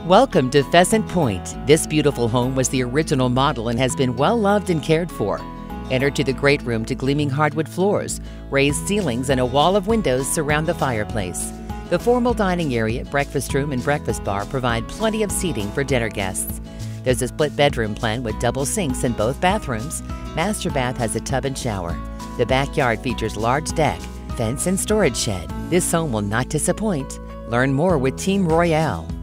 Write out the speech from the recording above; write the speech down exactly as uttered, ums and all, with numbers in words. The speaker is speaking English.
Welcome to Pheasant Pointe. This beautiful home was the original model and has been well loved and cared for. Enter to the great room to gleaming hardwood floors, raised ceilings, and a wall of windows surround the fireplace. The formal dining area, breakfast room, and breakfast bar provide plenty of seating for dinner guests. There's a split bedroom plan with double sinks in both bathrooms. Master bath has a tub and shower. The backyard features large deck, fence, and storage shed. This home will not disappoint. Learn more with Team Royale.